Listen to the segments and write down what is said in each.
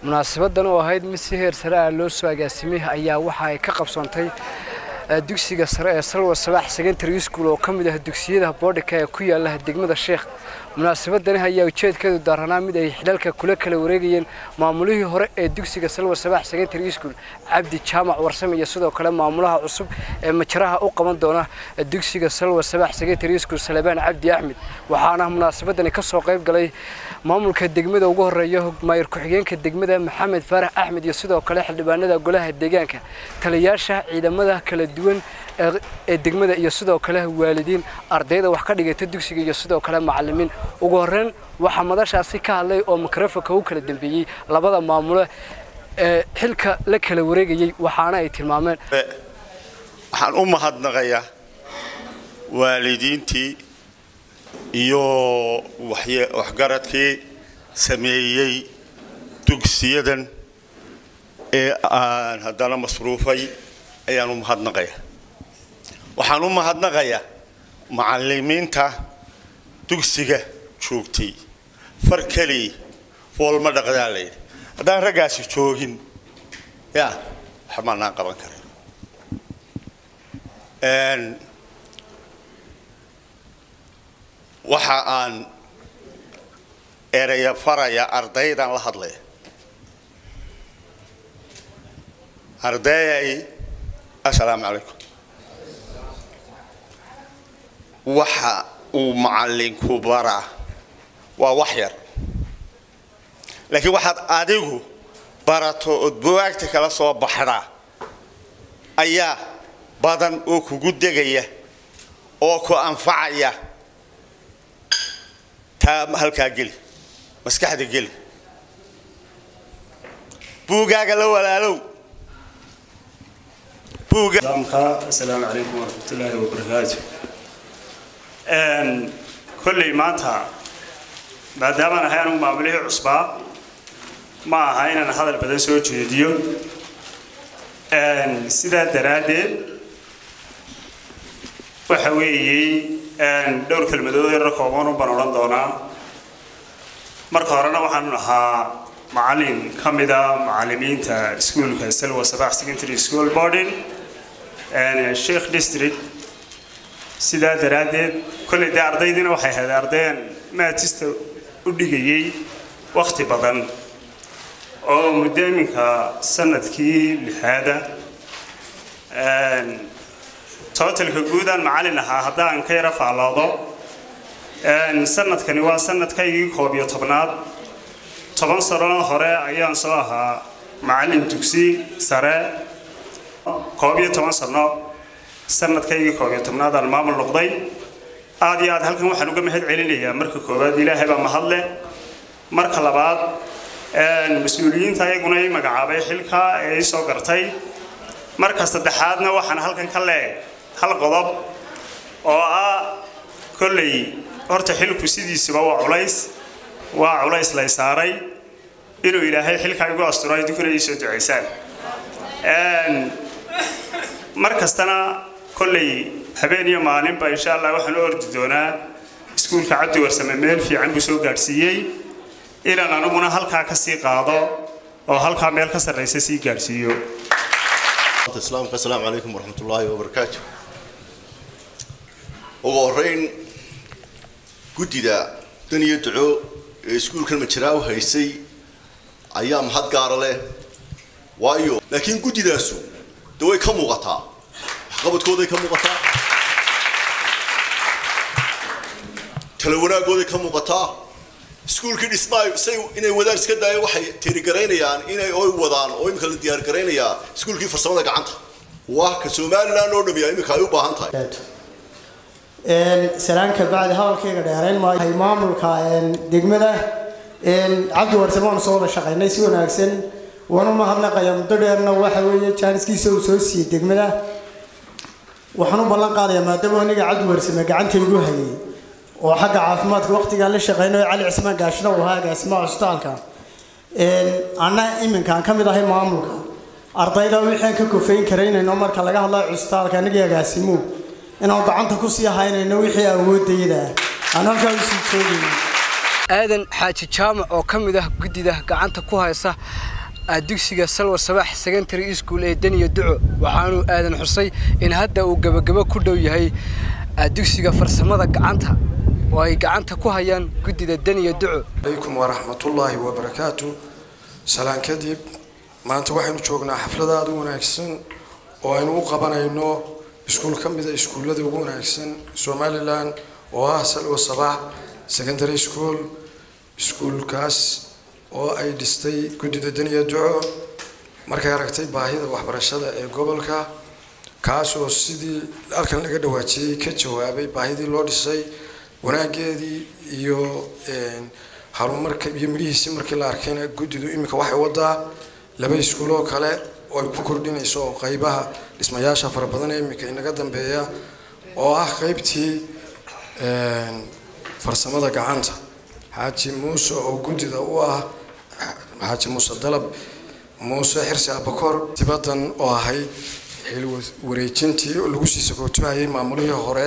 munaasabadan oo ahayd mid si heer sare ah loo soo agaasimay ayaa waxa ay ka qabsoontay dugsiga sare ee Salwa Sabax Secondary School oo kamid ah dugsiyada boardka ee ku yaala degmada Sheekh. munaasabadan ayaa ujeedkeedu daaranaa mid ay xidalka kula kala wareegayeen maamulihii hore ee dugsiga Salwa Sabax Secondary School Cabdi Jaamac Warsame iyo sidoo kale maamulaha cusub ee majraha u qaban doona dugsiga Salwa Sabax Secondary School Salebaan Cabdi Axmed. waxaana munaasabadan ka soo qayb galay maamulka degmada ugu horeeya maayir ku-xigeenka degmada Maxamed Farax Axmed iyo sidoo kale xildhibaanada golaha deegaanka taliyaasha ciidamada kala duwan ee degmada iyo sidoo kale waalidiin ardayda wax ka dhigata dugsiga iyo sidoo kale macallimiin. ugu horreyn waxa madashaasi ka hadlay oo mikrofoonka u kala dambeeyay labada maamule ee xilka la kala wareegayay waxaana ay tilmaameen waxaan u mahadnaqayaa waalidiintii iyo waxgaradkii sameeyay dugsiyadan ee aan hadana masruufay ayaan u mahadnaqayaa. waxaan u mahadnaqayaa macallimiinta dugsiga joogtay farkali foolma dhaqdaalay hadaan ragaasi joogin waxaan qaban karaa waxa aan eraya faraya ardaydan la hadlay arday assalaamu alaykum waxa uu macallinku bara waa wax yar laakiin waxaad adigu barato oo buugta kala soo baxda ayaa badan oo kugu degaya oo ku anfacaya taa halka geli maskaxda geli buugaaga la walaalow السلام عليكم ورحمة الله وبركاته. كل مانتا ما دام أنا هاي معاملة عصبة ما هاي أنا هذا البدن سوي جديو. سيدا درادة وحوي دور كلمة دور الرقابون وبنوران دونا. مركارنا وحنها معلم كمدا معلمين تا سكول كسلوى سباح سكندري سكول بوردين. الشيخ ديستريكت سيدا درادد كل دا أرضينا وحي هذا أرضين ما تستو أدقيي وقت بدن أو مدامك سنة كي لهذا توتل كجودا معلنها هذا أن كي رفع الله سنة كنوا سنة كي كوبيا طبنات طبعا صرنا هراء أيام صاها معلم تكسي سراء كوبيا طبعا صرنا سنة كي كوبيا طبنات المعمل القضي عادي عاد هلكن واحد نقول مهد علينا مركب كوباد إلى هبة محله مركب لبعض المسؤولين تاعي قناي مجعبة حلقة أي سوقرتي مركز تدحادنا وحنا هلكن كله هالقضب أو كلي أرت حلقة سيدي سبوا عليس وعليس ليساري إنه إلى هاي حلقة يقول أستراي دكتور يسوع عيسان مركز تنا كلي هبيني معلم إن شاء الله وحنا أرددونا سكول كعبد ورسممين في عم بسوق جارسية إلى أن نمنا هالكا كسي قاضي أو هالكا ميل كسر رئيسي جارسيو. السلام عليكم ورحمة الله وبركاته. وغورين قديدا دنيا دعو سكول كلمة شراو هيسي أيام حد قارله وايو لكن قديدا سو دوي كم وقتا قبض كودي كم وقتا تلونا كودي كم وقتا سكول كده اسمه سي إنه ودارس كده واحد تيري يعني إنه أوي وضان أوي مخلي ديار قرينيا سكول كيف فرصنا قعنتها واه كسومان لا نور نبي أي مخايو باهنتها سلام كبعد هذا الكيك دهرين ما هي معمول كائن دقمة عبد ورسمان صور الشقي نيسون أحسن وأنا ما هبنا قيام تدرنا وحوي كانس كيسو سوسي دقمة وحنو بلان قاضي ما تبغى نيجي عبد ورسمان قعنت الجوهي وحق عافمات وقت قال الشقينا على عثمان قاشنا وهذا اسمه عستالك أنا إيمن كان كم يضحي معمول أرضينا وحين كوفين كرينا نمر كلا الله عستالك نيجي قاسمو إنه قعنت كوسيا هاي إنه وحيا ودي ده أنا جالس يسوي aadan xaaji jaamac oo ka mid ah guddida gacanta ku haysa dugsiga Salwa Sabax Secondary School ee Daniya Duco waxaanu aadan xusay in hadda uu gabagaba ku dhow yahay dugsiga farsamada gacanta oo ay gacanta ku hayaan guddida Daniya Duco. Alaykum wa rahmatullahi wa barakatuh. Salaan kadib maanta waxaynu joognaa xaflad aad u wanaagsan oo aynu u qabanayno iskuul ka mid ah iskuulada ugu wanaagsan Somaliland oo ah Salwa Sabax Secondary School. Iskuulkaas oo ay dhistay guddida Daniya Duco markay aragtay baahida waxbarashada ee gobolka kaas oo sidii halkan laga dhawaajiyay ka jawaabay baahidii loo dhisay wanaageedii iyo horumarka iyo midhihiisa markii la arkayna guddidu imika waxay wadaa laba iskuul oo kale oo ay ku kordhinayso qaybaha dhismayaasha fara badan ee imika inaga dambeeya oo ah qaybtii farsamada gacanta Xaaji Muuse oo guddida u ah Xaaji Muuse Dalab Muuse Xirsi Abakor tibadan oo ahayd xil wareejintii lagu sii sagootimay maamulihii hore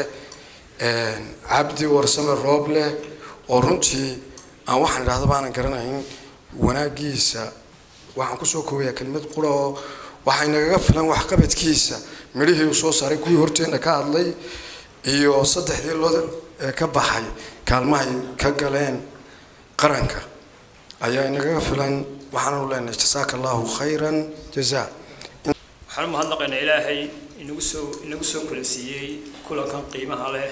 Cabdi Warsame Rooble oo runtii aan waxaan idhaahdo baan garanayn wanaagiisa waxaan ku soo koobayaa kelmad qura oo waxay nagaga filan wax qabadkiisa midhihii uu soo saaray kuwii horteena ka hadlay iyo saddexdii loo ka baxay kaalmahay ka galeen qaranka ayaa inaga filan waxaan u leenahay jasaakallahu khayran jazaa waxaan mahadnaqaynaa ilaahay inagu soo kulansiiyay kulankan qiimaha leh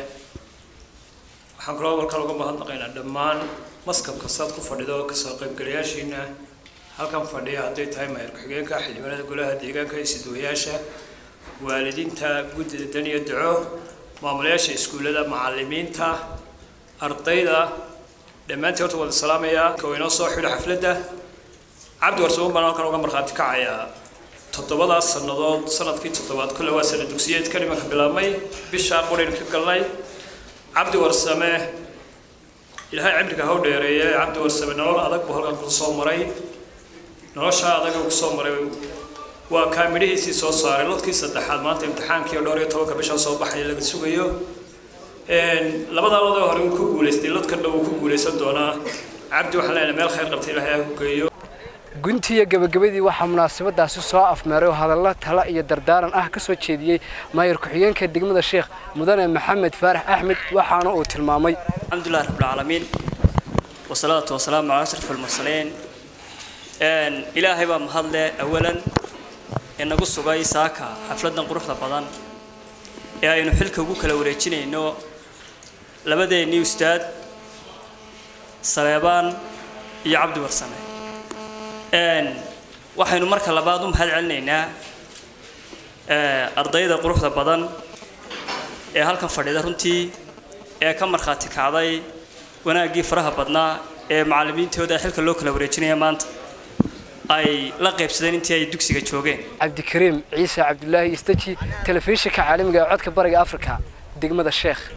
waxaan kaloo halkan uga mahadnaqaynaa dhammaan maskabka saad ku fadhido ka soo qaybgalayaashiina halkan fadhiya hadday tahay maayir ku-xigeenka xildhibaanada golaha deegaanka iyo sidooyaasha waalidiinta guddida Daniya Duco maamulayaasha iskuulada macallimiinta ardayda dhammaantood horta wada salaamaya oo inoo soo xidho xafladda Cabdi Warsame baan halkan uga markhaati kacaya 7 sanadood sanadkii 7 kale waa sanad dugsiyeed kalima ka bilaabmay bisha qorin ka galnay Cabdi Warsame ilaahay cimriga ha u dheereeyay Cabdi Warsame nolol adag buu halkan ku soo maray nolosha adag uu ku soo maray waa kaamirihiisii soo saaray lodkii saddexaad maanta imtixaankii dhowr iyo 10 bisha soo baxay laga sugayo labada lodoo hore uu ku guuleystay lodka dhow uu ku guuleysan doonaa Cabdi waxa la meel khayr qabtay ilaahay ku geeyo guntiga gabagabadii waxa munaasabadaasi soo afmeeray hadallo tala iyo dardaaran ah ka soo jeediyay maayir ku-xigeenka degmada Sheekh Mudane Maxamed Faarax Axmed waxaana uu tilmaamay alxamdulillah rabbil caalamiin wasalaatu wasalaamu ala ashrafil mursaliin ilaahay baa mahadle awalan inagu sugay saaka xafladan quruxda badan ee aynu xilka ugu kala wareejinayno labadeeni ustaad Saleebaan iyo Cabdi Warsame waxaynu marka labaad u mahad celinaynaa ardayda quruxda badan ee halkan fadhida runtii ee ka markhaati kacday wanaagii faraha badnaa ee macallimiintooda xilka loo kala wareejinaya maanta ay la qaybsadeen intii ay dugsiga joogeen Cabdikariim Ciise Cabdullaahi Istaji telefishinka caalamiga ee codka bariga Afrika degmada Sheekh